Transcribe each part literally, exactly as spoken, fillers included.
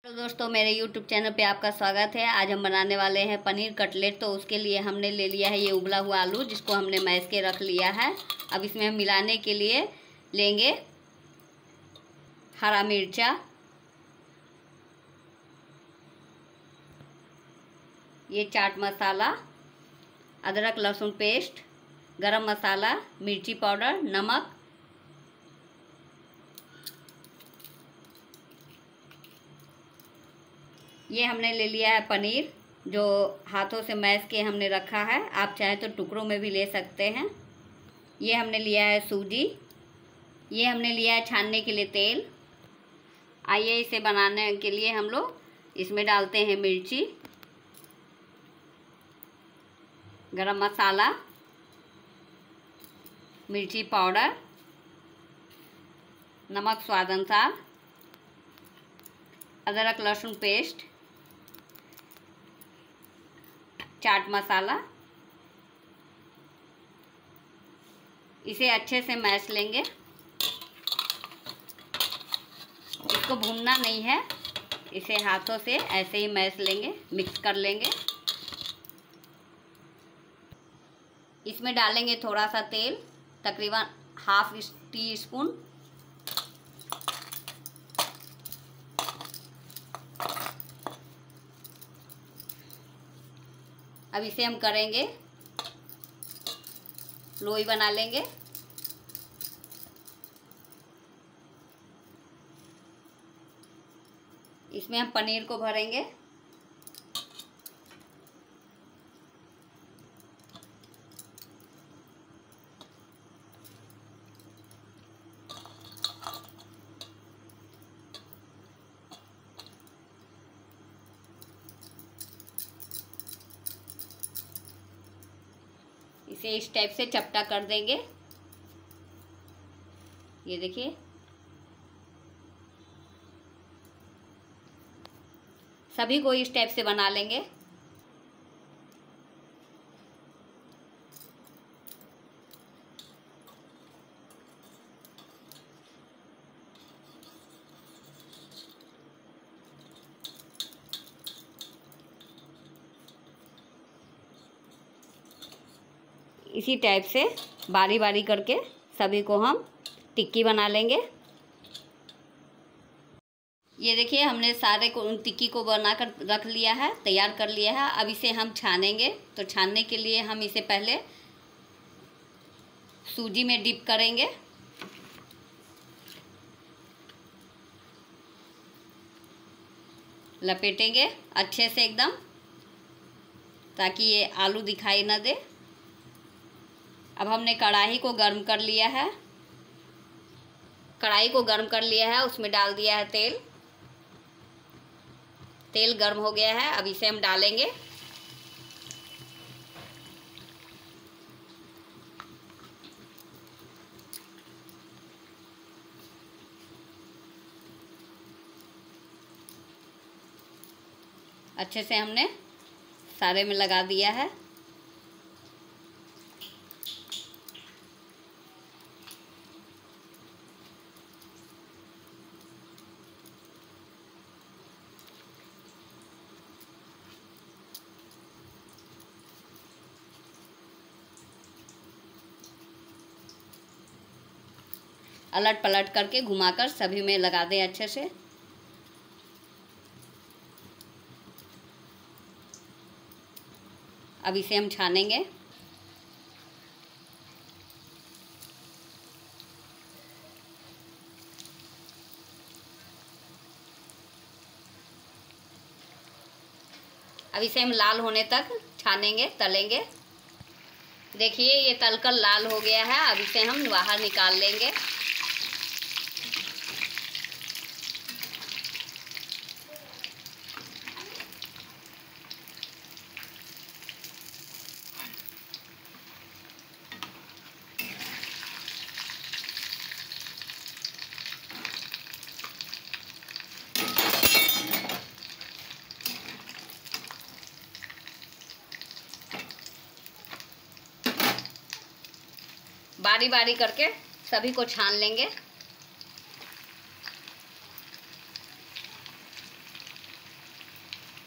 तो दोस्तों मेरे यूट्यूब चैनल पे आपका स्वागत है। आज हम बनाने वाले हैं पनीर कटलेट। तो उसके लिए हमने ले लिया है ये उबला हुआ आलू, जिसको हमने मैश के रख लिया है। अब इसमें हम मिलाने के लिए लेंगे हरा मिर्चा, ये चाट मसाला, अदरक लहसुन पेस्ट, गरम मसाला, मिर्ची पाउडर, नमक, ये हमने ले लिया है पनीर, जो हाथों से मैश के हमने रखा है। आप चाहे तो टुकड़ों में भी ले सकते हैं। ये हमने लिया है सूजी, ये हमने लिया है छानने के लिए तेल। आइए इसे बनाने के लिए हम लोग इसमें डालते हैं मिर्ची, गरम मसाला, मिर्ची पाउडर, नमक स्वाद अनुसार, अदरक लहसुन पेस्ट, चाट मसाला। इसे अच्छे से मैश लेंगे। इसको भूनना नहीं है, इसे हाथों से ऐसे ही मैश लेंगे, मिक्स कर लेंगे। इसमें डालेंगे थोड़ा सा तेल, तकरीबन हाफ टी स्पून। अब इसे हम करेंगे, लोई बना लेंगे। इसमें हम पनीर को भरेंगे। इसे इस टाइप से चपटा कर देंगे। ये देखिए, सभी को इस टाइप से बना लेंगे। इसी टाइप से बारी बारी करके सभी को हम टिक्की बना लेंगे। ये देखिए, हमने सारे को टिक्की को बनाकर रख लिया है, तैयार कर लिया है। अब इसे हम छानेंगे। तो छानने के लिए हम इसे पहले सूजी में डिप करेंगे। लपेटेंगे अच्छे से एकदम, ताकि ये आलू दिखाई ना दे। अब हमने कढ़ाई को गर्म कर लिया है। कढ़ाई को गर्म कर लिया है, उसमें डाल दिया है तेल। तेल गर्म हो गया है, अब इसे हम डालेंगे। अच्छे से हमने सारे में लगा दिया है। अलट पलट करके घुमाकर सभी में लगा दें अच्छे से। अब इसे हम छानेंगे। अब इसे हम लाल होने तक छानेंगे, तलेंगे। देखिए, ये तलकर लाल हो गया है। अब इसे हम बाहर निकाल लेंगे। बारी बारी करके सभी को छान लेंगे।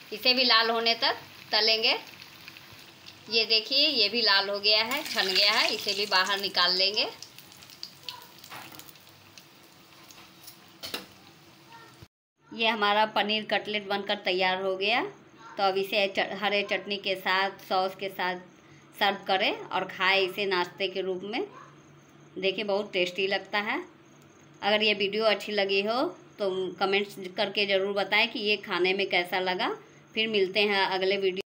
इसे भी लाल होने तक तलेंगे। ये देखिए ये भी लाल हो गया है, छन गया है, इसे भी बाहर निकाल लेंगे। ये हमारा पनीर कटलेट बनकर तैयार हो गया। तो अब इसे हरे चटनी के साथ, सॉस के साथ सर्व करें और खाएं इसे नाश्ते के रूप में। देखिए बहुत टेस्टी लगता है। अगर ये वीडियो अच्छी लगी हो तो कमेंट्स करके ज़रूर बताएं कि ये खाने में कैसा लगा। फिर मिलते हैं अगले वीडियो।